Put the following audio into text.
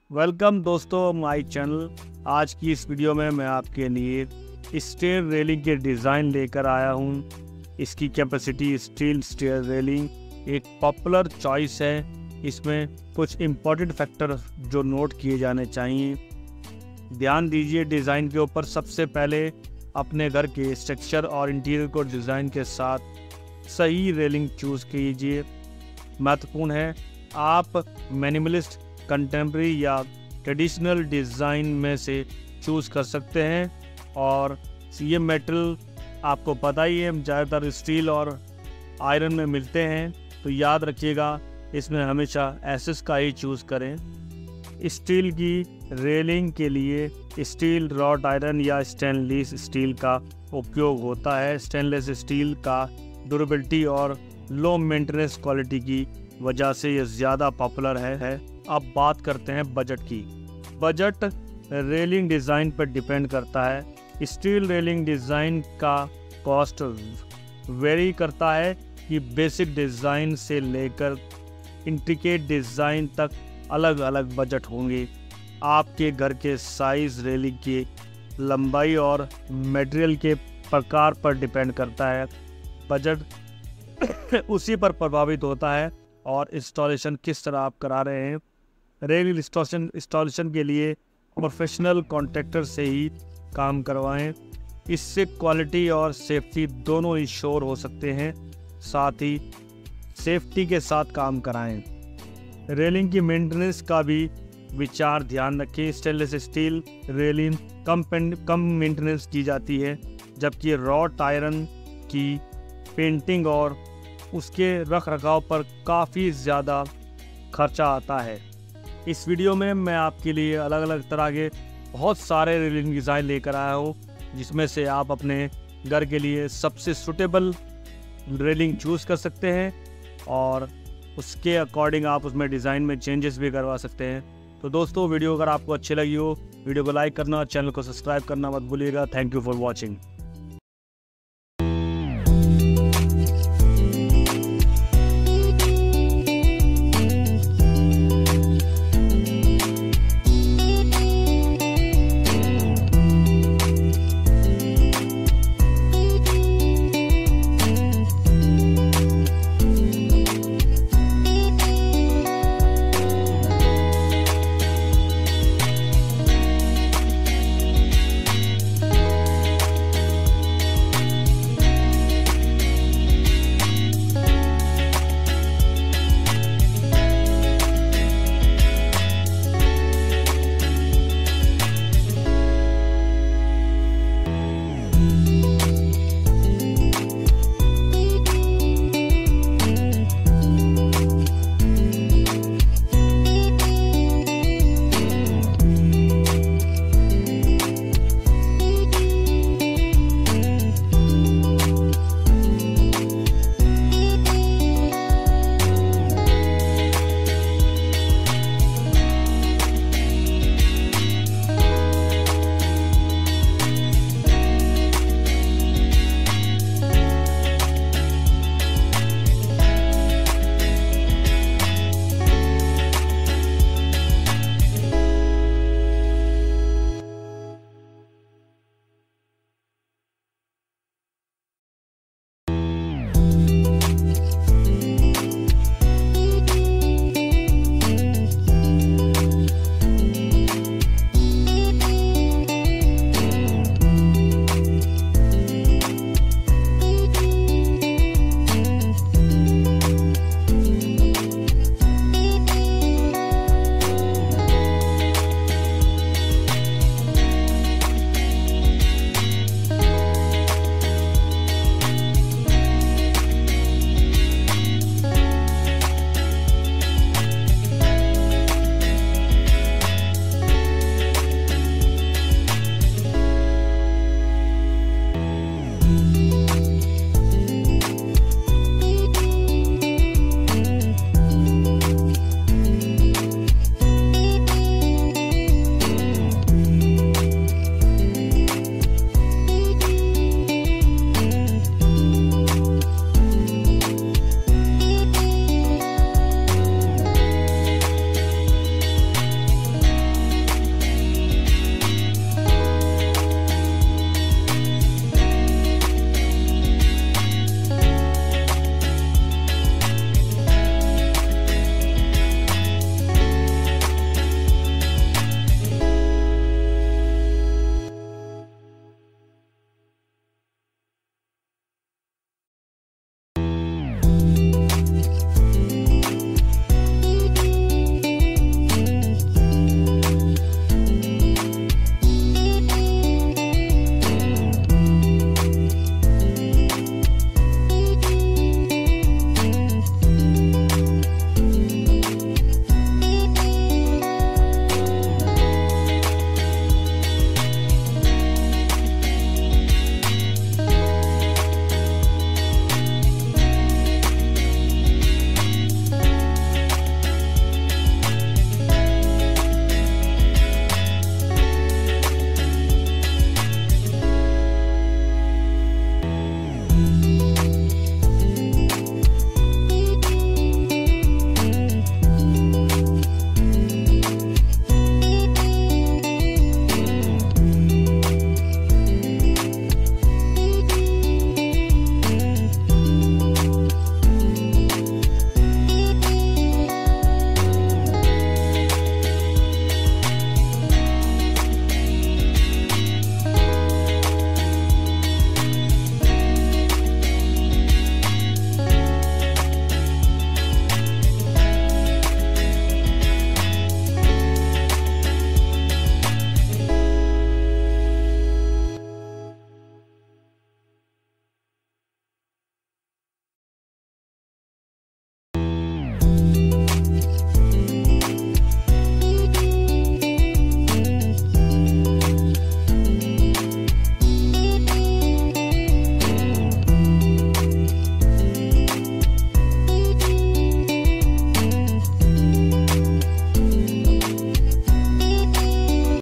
Welcome दोस्तों my channel. आज की इस वीडियो में मैं आपके लिए स्टेयर रेलिंग के डिज़ाइन लेकर आया हूँ। इसकी कैपेसिटी स्टील स्टेयर रेलिंग एक पॉपुलर चॉइस है। इसमें कुछ इम्पोर्टेंट फैक्टर जो नोट किए जाने चाहिए। ध्यान दीजिए डिज़ाइन के ऊपर। सबसे पहले अपने घर के स्ट्रक्चर और इंटीरियर को डिज़ाइन के साथ सही रेलिंग चूज़ कीजिए। महत्वपूर्ण है आप मिनिमलिस्ट, कंटेम्प्रेरी या ट्रेडिशनल डिज़ाइन में से चूज़ कर सकते हैं। और ये मेटल आपको पता ही है ज़्यादातर स्टील और आयरन में मिलते हैं, तो याद रखिएगा इसमें हमेशा एसएस का ही चूज़ करें। स्टील की रेलिंग के लिए स्टील, रॉड आयरन या स्टेनलेस स्टील का उपयोग होता है। स्टेनलेस स्टील का ड्यूरेबिलिटी और लो मेंटेनेंस क्वालिटी की वजह से ये ज़्यादा पॉपुलर है। अब बात करते हैं बजट की। बजट रेलिंग डिज़ाइन पर डिपेंड करता है। स्टील रेलिंग डिज़ाइन का कॉस्ट वेरी करता है कि बेसिक डिज़ाइन से लेकर इंट्रिकेट डिज़ाइन तक अलग अलग बजट होंगे। आपके घर के साइज़, रेलिंग की लंबाई और मटेरियल के प्रकार पर डिपेंड करता है। बजट उसी पर प्रभावित होता है और इंस्टॉलेशन किस तरह आप करा रहे हैं। रेलिंग इंस्टॉलेशन के लिए प्रोफेशनल कॉन्ट्रैक्टर से ही काम करवाएं। इससे क्वालिटी और सेफ्टी दोनों इंश्योर हो सकते हैं। साथ ही सेफ्टी के साथ काम कराएं। रेलिंग की मेंटेनेंस का भी विचार ध्यान रखें। स्टेनलेस स्टील रेलिंग कम मेंटेनेंस की जाती है, जबकि रॉड आयरन की पेंटिंग और उसके रख रखाव पर काफ़ी ज़्यादा खर्चा आता है। इस वीडियो में मैं आपके लिए अलग अलग तरह के बहुत सारे रेलिंग डिज़ाइन लेकर आया हूँ, जिसमें से आप अपने घर के लिए सबसे सूटेबल रेलिंग चूज़ कर सकते हैं और उसके अकॉर्डिंग आप उसमें डिज़ाइन में चेंजेस भी करवा सकते हैं। तो दोस्तों वीडियो अगर आपको अच्छी लगी हो, वीडियो को लाइक करना और चैनल को सब्सक्राइब करना मत भूलिएगा। Thank you for watching.